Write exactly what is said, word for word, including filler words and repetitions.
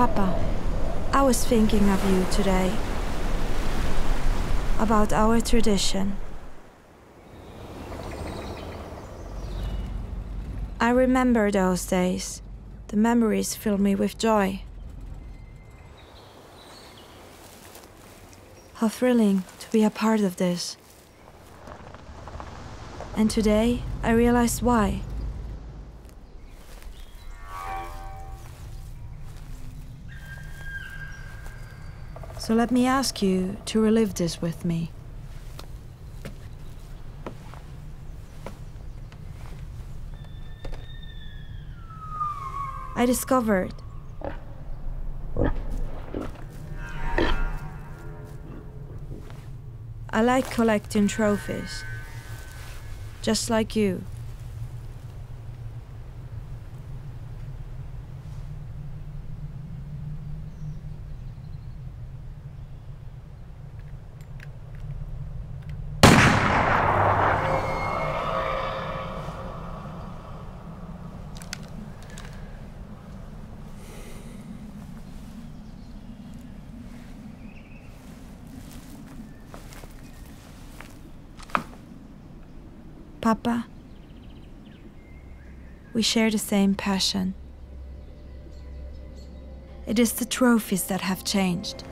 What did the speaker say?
Papa, I was thinking of you today, about our tradition. I remember those days. The memories fill me with joy. How thrilling to be a part of this. And today, I realized why. So let me ask you to relive this with me. I discovered I like collecting trophies, just like you. Papa, we share the same passion. It is the trophies that have changed.